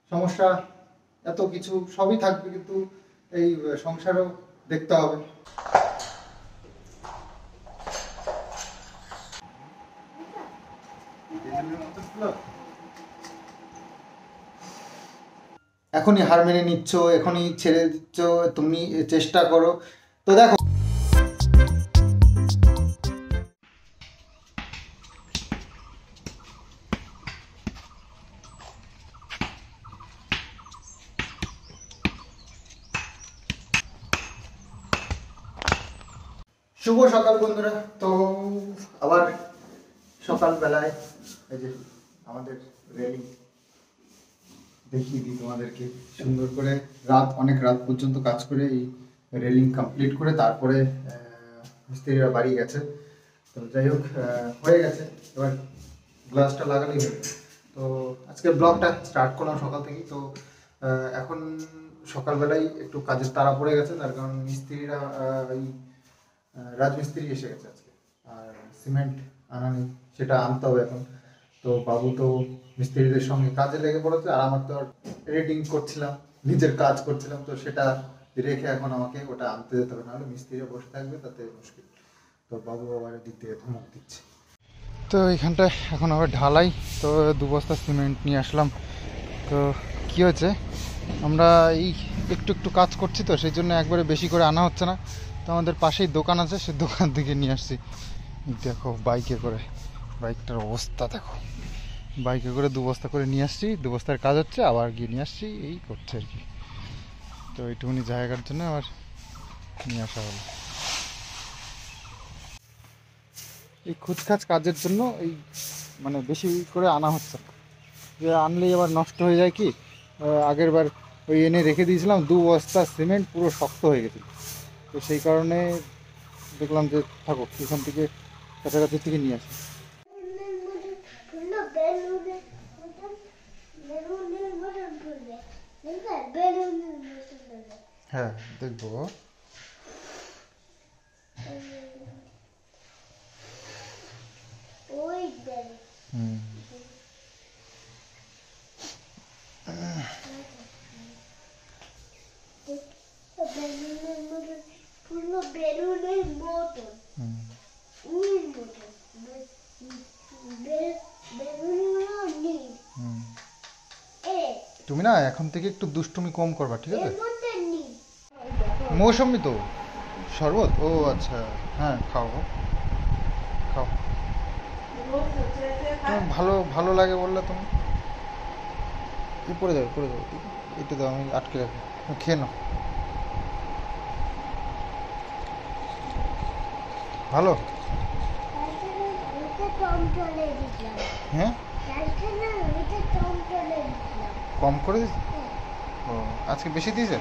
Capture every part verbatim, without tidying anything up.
সমস্যা এত কিছু সবই থাকবে, কিন্তু এই সংসারও দেখতে হবে। এখনই হার মেনে নিচ্ছ, এখনই ছেড়ে দিচ্ছ, তুমি চেষ্টা করো। তো দেখো, শুভ সকাল বন্ধুরা। তো আবার সকালবেলায় এই যে আমাদের রেলিং দেখিয়ে দিই তোমাদেরকে সুন্দর করে। রাত অনেক রাত পর্যন্ত কাজ করে এই রেলিং কমপ্লিট করে তারপরে মিস্ত্রিরা বাড়ি গেছে। তো যাই হোক, হয়ে গেছে, এবার গ্লাসটা লাগালেই হবে। তো আজকে ব্লগটা স্টার্ট করলাম সকাল থেকেই। তো এখন সকালবেলায় একটু কাজের তাড়া পড়ে গেছে, তার কারণ মিস্ত্রিরা এই রাজমিস্ত্রি এসে গেছে আজকে, আর সিমেন্ট আনা নেই, সেটা আনতে হবে এখন। তো বাবু তো মিস্ত্রিদের সঙ্গে কাজে লেগে পড়েছে, আর আমার তো এডিটিং করছিলাম, নিজের কাজ করছিলাম, তো সেটা রেখে এখন আমাকে ওটা আনতে যেতে হবে, নাহলে মিস্ত্রিরা বসে থাকবে, তাতে মুশকিল। তো বাবু আবার দিক দিয়ে ধমক দিচ্ছে। তো এখানটায় এখন আবার ঢালাই। তো দু বস্তা সিমেন্ট নিয়ে আসলাম। তো কী হয়েছে, আমরা এই একটু একটু কাজ করছি, তো সেই জন্য একবারে বেশি করে আনা হচ্ছে না। তো আমাদের পাশেই দোকান আছে, সে দোকান থেকে নিয়ে আসছি। দেখো বাইকে করে, বাইকটার অবস্থা দেখো, বাইকে করে দু বস্তা করে নিয়ে আসছি, দু বস্তার কাজ হচ্ছে, আবার গিয়ে নিয়ে আসছি, এই করছে আর কি। তো এইটুকুনি জায়গার জন্য আবার নিয়ে আসা হলো। এই খুচখাচ কাজের জন্য এই মানে বেশি করে আনা হচ্ছে, যে আনলেই আবার নষ্ট হয়ে যায়। কি আগের বার ওই এনে রেখে দিয়েছিলাম, দু বস্তা সিমেন্ট পুরো শক্ত হয়ে গেছিল। তো সেই কারণে দেখলাম যে থাকো, এখান থেকে কাছাকাছি থেকে নিয়ে আসি। হ্যাঁ দেখবো। হুম পুরো বেলুনের মতন নীল মতন বেলুনগুলো নীল। তুমি না এখন থেকে একটু দুষ্টুমি কম করবা, ঠিক আছে? মৌসুমি তো শরবত, ও আচ্ছা, হ্যাঁ খাও খাও, তোমার ভালো ভালো লাগে বললে তুমি। এ পড়ে যাবে পড়ে যাবে, এটা দাও, আমি আটকে রাখি, খেয়ে নাও। ভালো, হ্যাঁ কম করে দিয়েছে। ও আজকে বেশি দিয়েছে।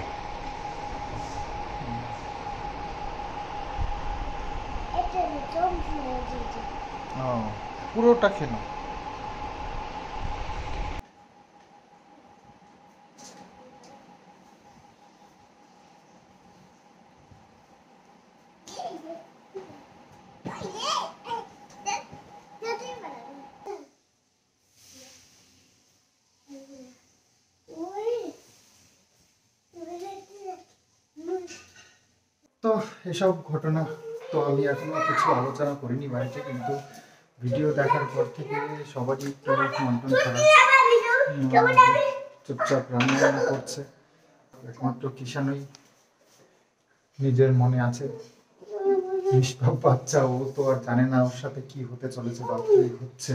ও পুরোটা খেয়ে নাও। তো এসব ঘটনা তো আমি এখনো কিছু আলোচনা করিনি বাড়িতে, কিন্তু ভিডিও দেখার পর থেকে সবারই মন্টন খারাপ, চুপচাপ রান্না বান্না করছে। একমাত্র কিষানই নিজের মনে আছে, নিষ্পাপ বাচ্চা, ও তো আর জানে না ওর সাথে কি হতে চলেছে বা কি হচ্ছে।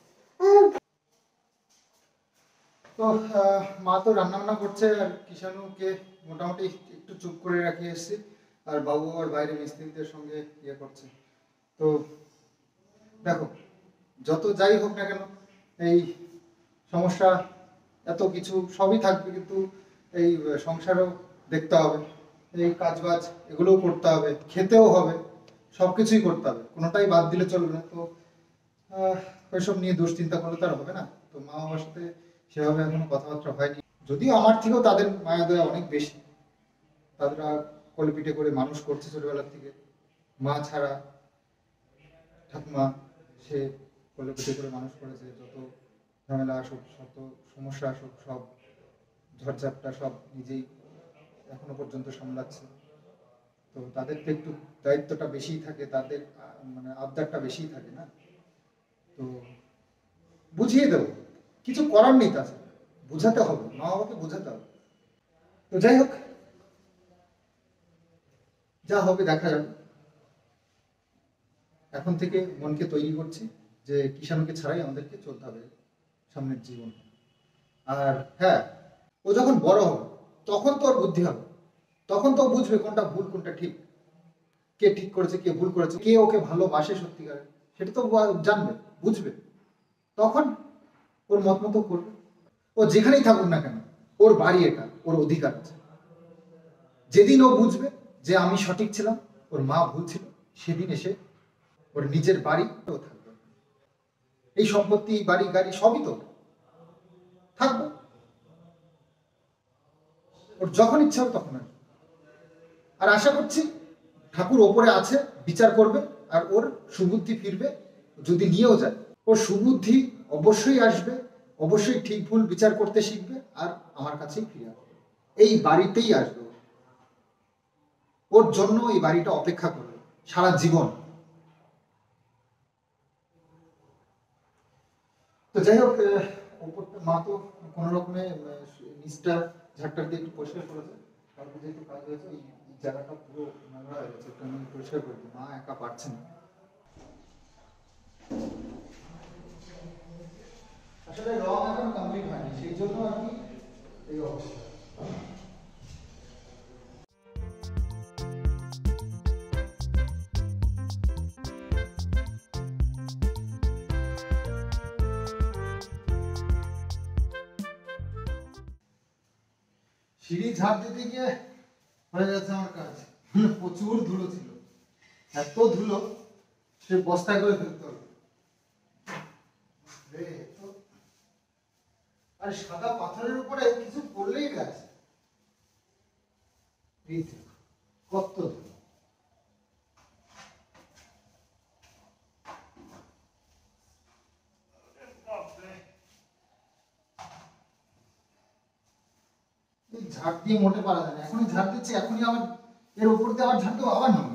তো মা তো রান্না বান্না করছে, আর কিষানুকে মোটামুটি একটু চুপ করে রাখি এসেছি, আর বাবু আর বাইরে মিস্ত্রিদের সঙ্গে ইয়ে করছে। তো দেখো, যত যাই হোক না কেন, এই সমস্যা এত কিছু সবই থাকবে, কিন্তু এই সংসারও দেখতে হবে, এই কাজ বাজ এগুলোও করতে হবে, খেতেও হবে, সব কিছুই করতে হবে, কোনোটাই বাদ দিলে চলবে না। তো ওইসব নিয়ে দুশ্চিন্তা করলে তো আর হবে না। তো মা বাবার সাথে সেভাবে এখনো কথাবার্তা হয়নি, যদিও আমার থেকেও তাদের মায়া দয়া অনেক বেশি। তারা কোলে পিঠে করে মানুষ করছে ছোটবেলার থেকে, মা ছাড়া ঠাকুমা সে কোলে পিঠে করে মানুষ করেছে, যত ঝামেলা আসুক, যত সমস্যা আসুক, সব ঝড়ঝাপটা সব নিজেই এখনো পর্যন্ত সামলাচ্ছে। তো তাদের তো একটু দায়িত্বটা বেশিই থাকে, তাদের মানে আবদারটা বেশিই থাকে না। তো বুঝিয়ে দেবো, কিছু করার নেই, তাছাড়া বোঝাতে হবে, মা বাবাকে বোঝাতে হবে। তো যাই হোক, যা হবে দেখা যাবে। এখন থেকে মনকে তৈরি করছি যে কিষাণুকে ছাড়াই আমাদেরকে চলতে হবে সামনের জীবন। আর হ্যাঁ, ও যখন বড় হবে তখন তো ওর বুদ্ধি হবে, তখন তো ও বুঝবে কোনটা ভুল কোনটা ঠিক, কে ঠিক করেছে কে ভুল করেছে, কে ওকে ভালোবাসে সত্যিকারে, সেটা তো জানবে, বুঝবে। তখন ওর মত মতো করবে। ও যেখানেই থাকুক না কেন, ওর বাড়ি এটা, ওর অধিকার আছে। যেদিন ও বুঝবে যে আমি সঠিক ছিলাম, ওর মা ভুল ছিল, সেদিন এসে ওর নিজের বাড়ি ও থাকবে। এই সম্পত্তি, বাড়ি গাড়ি সবই তো থাকবে। ওর যখন ইচ্ছা হবে তখন আসবে। আর আশা করছি ঠাকুর ওপরে আছে, বিচার করবে, আর ওর সুবুদ্ধি ফিরবে। যদি নিয়েও যায়, ওর সুবুদ্ধি অবশ্যই আসবে, অবশ্যই ঠিক ভুল বিচার করতে শিখবে, আর আমার কাছেই ফিরে আসবে, এই বাড়িতেই আসবে। ওর জন্য এই বাড়িটা অপেক্ষা করবে সারা জীবন। তো যাই হোক, ওপরটা মা তো কোনো রকমে নিচটা ঝাড়টা দিয়ে একটু পরিষ্কার করেছে, তারপর যেহেতু কাজ হয়েছে এই জায়গাটা পুরো নোংরা হয়ে গেছে, একটু আমি পরিষ্কার করে দিই, মা একা পারছে না। আসলে রং এখন কমপ্লিট হয়নি, সেই জন্য আর কি এই অবস্থা। সিঁড়ি ঝাড় দিতে গিয়ে হয়ে যাচ্ছে আমার কাজ, প্রচুর ধুলো ছিল, এত ধুলো সে বস্তায় করে ফেলতে হবে। আর সাদা পাথরের উপরে কিছু পড়লেই গাছ, কত ধুলো। ঝাড় দিয়ে মোটে পারা যায় না, এখনই ঝাড় দিচ্ছি, এখনই আবার এর উপর দিয়ে আবার ঝাড় দেবো, আবার নামবো।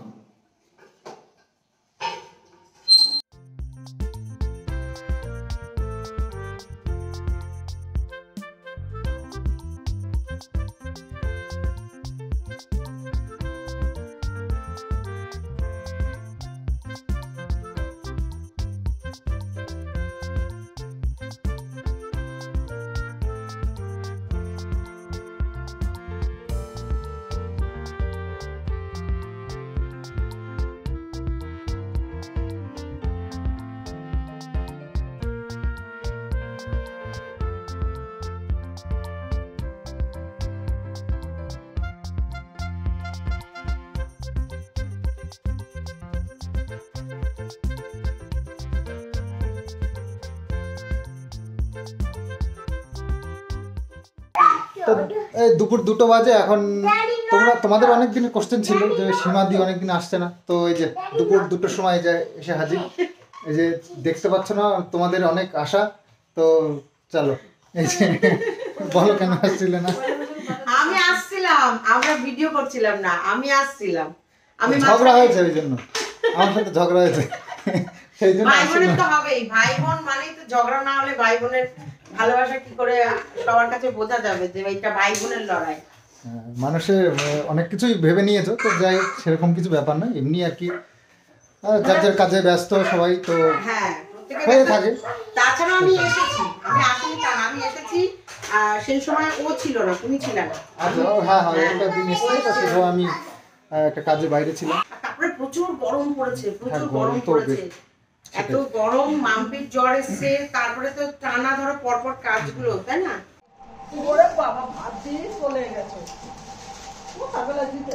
তো এই দুপুর দুটো বাজে এখন। তোমরা তোমাদের অনেক দিনের কোশ্চেন ছিল যে সীমাদি অনেকদিন আসছে না, তো এই যে দুপুর দুটোর সময় যে এসে হাজির। এই যে দেখতে পাচ্ছ না, তোমাদের অনেক আশা। তো চলো, এই যে বলো কেন আসছিলে না? আমি আসছিলাম, আমরা ভিডিও করছিলাম না, আমি আসছিলাম। আমি ঝগড়া হয়েছে ওই জন্য, আমার সাথে ঝগড়া হয়েছে সেই জন্য। ভাই বোনের তো হবেই, ভাই বোন মানেই তো ঝগড়া, না হলে ভাই বোনের ভালোবাসা কি করে সবার কাছে বোঝা যাবে যে এটা ভাই বোনের লড়াই। মানুষের অনেক কিছুই ভেবে নিয়েছো, তো যাই সেরকম কিছু ব্যাপার না, এমনি আর কি যার যার কাজে ব্যস্ত সবাই, তো হ্যাঁ হয়ে থাকে। তাছাড়া আমি এসেছি, আমি আসিনি তা না, আমি এসেছি সেই সময় ও ছিল না, তুমি ছিলে না। আচ্ছা, হ্যাঁ হ্যাঁ একটা দিন এসেছি, তো সেই সময় আমি একটা কাজে বাইরে ছিলাম। তারপরে প্রচুর গরম পড়েছে, প্রচুর হ্যাঁ, গরম গরম তো পড়েছে, এত গরম, মাম্পির জ্বর এসছে, তারপরে তো টানা ধরো পরপর কাজগুলো, তাই না? ওরে বাবা, ভাত দিয়ে চলে গেছে। ও খাবেলা দিতে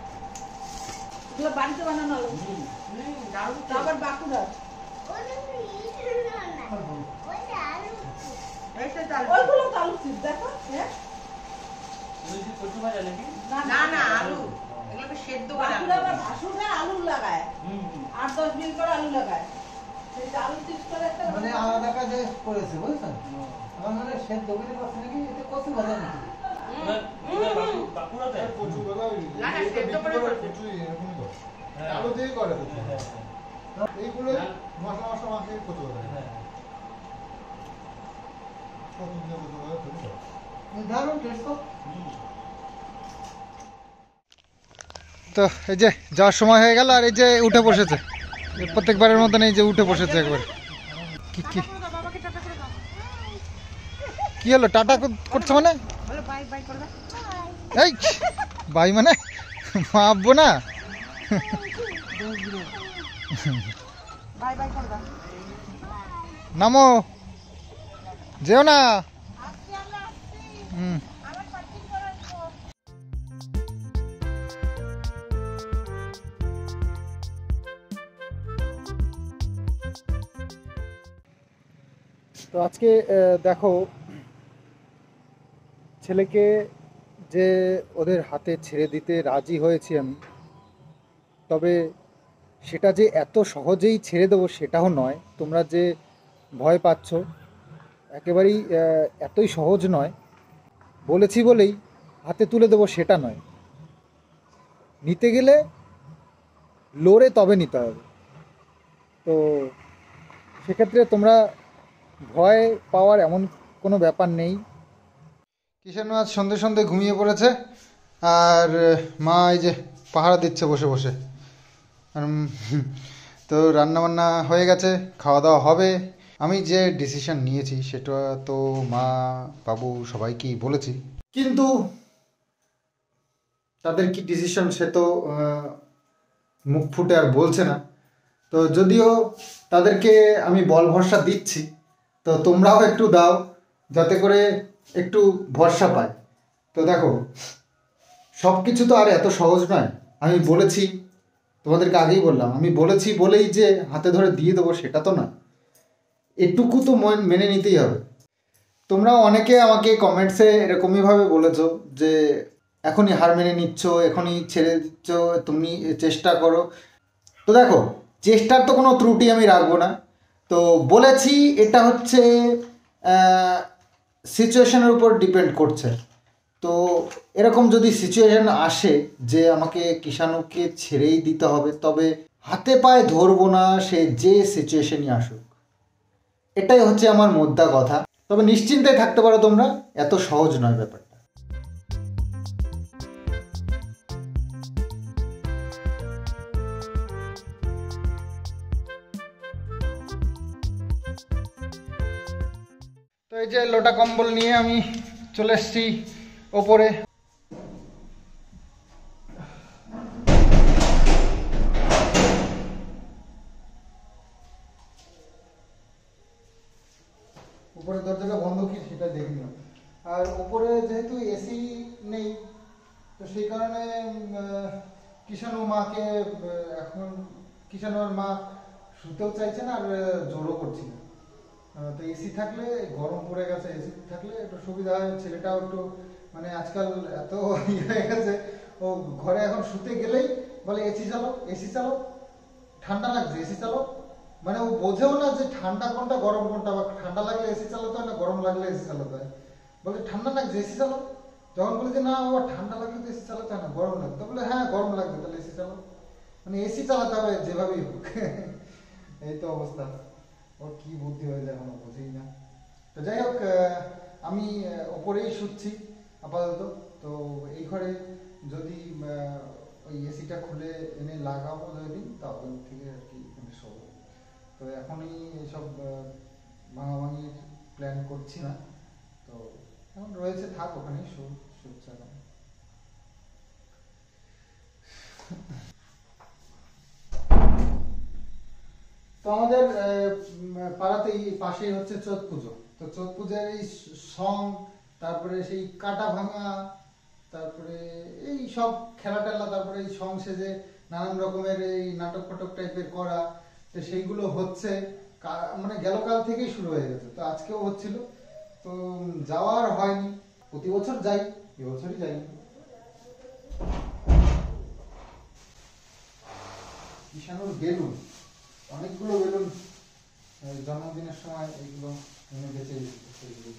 এগুলো বাড়িতে বানানো হলো। আবার বাঁকুড়া ওইগুলো তো আলু চিপ দেখো। হ্যাঁ না না আলু এগুলোকে সেদ্ধ করে বাঁকুড়া বা ভাসুরা আলু লাগায়, আট দশ মিনিট করে আলু লাগায়, সেই আলু চিপস করে একটা মানে আলাদা কাজে করেছে বুঝছেন। আমার মানে সেদ্ধ করে করছে নাকি, এতে কচু ভাজা নাকি? না না সেদ্ধ করে করবে। কচুরি এরকমই করে। আলু দিয়ে করে তো। এইগুলো মশলা মশলা মাখিয়ে কচু করে। কচু দিয়ে কচু করে তৈরি করে। দারুণ টেস্ট তো। তো এই যে যাওয়ার সময় হয়ে গেল, আর এই যে উঠে বসেছে প্রত্যেকবারের মতন, এই যে উঠে বসেছে একবার। কি কি কি হলো টাটা করছে মানে? এই বাই মানে মাপবো না। নামো, যেও না। হুম তো আজকে দেখো ছেলেকে যে ওদের হাতে ছেড়ে দিতে রাজি হয়েছি আমি, তবে সেটা যে এত সহজেই ছেড়ে দেবো সেটাও নয়। তোমরা যে ভয় পাচ্ছ, একেবারেই এতই সহজ নয়। বলেছি বলেই হাতে তুলে দেবো সেটা নয়। নিতে গেলে লড়ে তবে নিতে হবে। তো সেক্ষেত্রে তোমরা ভয় পাওয়ার এমন কোনো ব্যাপার নেই। কিষাণু আজ সন্ধে সন্ধে ঘুমিয়ে পড়েছে, আর মা এই যে পাহারা দিচ্ছে বসে বসে। তো রান্নাবান্না হয়ে গেছে, খাওয়া দাওয়া হবে। আমি যে ডিসিশন নিয়েছি সেটা তো মা বাবু সবাইকেই বলেছি, কিন্তু তাদের কি ডিসিশন সে তো মুখ ফুটে আর বলছে না। তো যদিও তাদেরকে আমি বল ভরসা দিচ্ছি, তো তোমরাও একটু দাও যাতে করে একটু ভরসা পায়। তো দেখো সব কিছু তো আর এত সহজ নয়। আমি বলেছি, তোমাদেরকে আগেই বললাম, আমি বলেছি বলেই যে হাতে ধরে দিয়ে দেবো সেটা তো নয়। এটুকু তো মেনে নিতেই হবে। তোমরা অনেকে আমাকে কমেন্টসে এরকমইভাবে বলেছো যে এখনই হার মেনে নিচ্ছ, এখনই ছেড়ে দিচ্ছ, তুমি চেষ্টা করো। তো দেখো চেষ্টার তো কোনো ত্রুটি আমি রাখবো না। তো বলেছি এটা হচ্ছে সিচুয়েশনের উপর ডিপেন্ড করছে। তো এরকম যদি সিচুয়েশন আসে যে আমাকে কিষাণুকে ছেড়েই দিতে হবে, তবে হাতে পায়ে ধরবো না, সে যে সিচুয়েশনই আসুক। এটাই হচ্ছে আমার মোদ্দা কথা। তবে নিশ্চিন্তে থাকতে পারো তোমরা, এত সহজ নয় ব্যাপারটা। তো এই যে লোটা কম্বল নিয়ে আমি চলে এসেছি ওপরে। উপরে দরজাটা বন্ধ কি সেটা দেখে নিলাম। আর উপরে যেহেতু এসি নেই, তো সেই কারণে কিষাণু মাকে এখন কিষাণু আর মা শুতেও চাইছে না, আর জোরও করছি না। তো এসি থাকলে, গরম পড়ে গেছে, এসি থাকলে একটু সুবিধা হয়। ছেলেটাও একটু মানে আজকাল এত ইয়ে হয়ে গেছে, ও ঘরে এখন শুতে গেলেই বলে এসি চালো, এসি চালো, ঠান্ডা লাগছে এসি চালো। মানে ও বোঝেও না যে ঠান্ডা কোনটা গরম কোনটা, বা ঠান্ডা লাগলে এসি চালাতে হয় না গরম লাগলে এসি চালাতে হয়। বলে ঠান্ডা লাগছে এসি চালো। যখন বলি যে না বাবা ঠান্ডা লাগলে তো এসি চালাতে হয় না, গরম লাগতো, বলে হ্যাঁ গরম লাগবে তাহলে এসি চালো। মানে এসি চালাতে হবে যেভাবেই হোক। এই তো অবস্থা। ওর কি বুদ্ধি হয়ে যায় এখনো বুঝেই না। তো যাই হোক, আমি ওপরেই শুচ্ছি আপাতত। তো এই ঘরে যদি ওই এসিটা খুলে এনে লাগাবো যেদিন, তখন থেকে আর কি এখানে শোবো। তো এখনই এসব ভাঙাভাঙির প্ল্যান করছি না। তো এখন রয়েছে, থাক ওখানেই শুচ্ছে এখন। তো আমাদের পাড়াতেই পাশেই হচ্ছে চোদ পুজো। তো চোদ পূজার এই সং, তারপরে সেই কাটা ভাঙা, তারপরে এই সব খেলা টেলা, তারপরে এই সং সেজে নানান রকমের এই নাটক ফাটক টাইপের করা, তো সেইগুলো হচ্ছে মানে গেল কাল থেকেই শুরু হয়ে গেছে। তো আজকেও হচ্ছিল, তো যাওয়ার হয়নি। প্রতি বছর যাই, এবছরই যাইনি। কিষাণুর বেলুন, অনেকগুলো বেলুন জন্মদিনের সময় এইগুলো এনে বেঁচে সেইগুলো।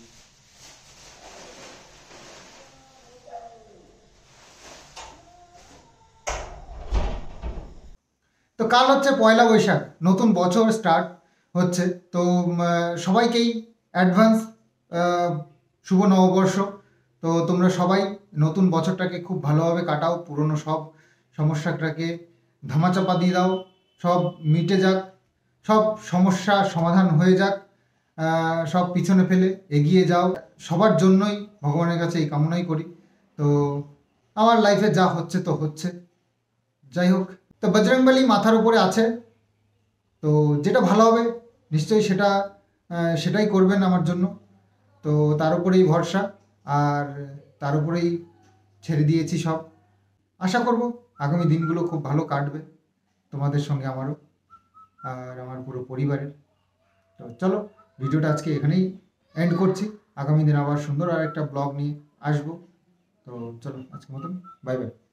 কাল হচ্ছে পয়লা বৈশাখ, নতুন বছর স্টার্ট হচ্ছে। তো উম, আহ, সবাইকেই অ্যাডভান্স শুভ নববর্ষ। তো তোমরা সবাই নতুন বছরটাকে খুব ভালোভাবে কাটাও, পুরনো সব সমস্যাটাকে ধামাচাপা দিয়ে দাও, সব মিটে যাক, সব সমস্যা সমাধান হয়ে যাক, আহ, সব পিছনে ফেলে এগিয়ে যাও। সবার জন্যই ভগবানের কাছে এই কামনাই করি। তো আমার লাইফে যা হচ্ছে তো হচ্ছে, যাই হোক। তো বজরংবলী মাথার উপরে আছে, তো যেটা ভালো হবে নিশ্চয়ই সেটা আহ, সেটাই করবেন আমার জন্য। তো তার উপরেই ভরসা, আর তার উপরেই ছেড়ে দিয়েছি সব। আশা করব আগামী দিনগুলো খুব ভালো কাটবে তোমাদের সঙ্গে, আমারও আর আমার পুরো পরিবারের। তো চলো, ভিডিওটা আজকে এখানেই এন্ড করছি। আগামী দিন আবার সুন্দর আর একটা ব্লগ নিয়ে আসবো। তো চলো, আজকের মতন বাই বাই।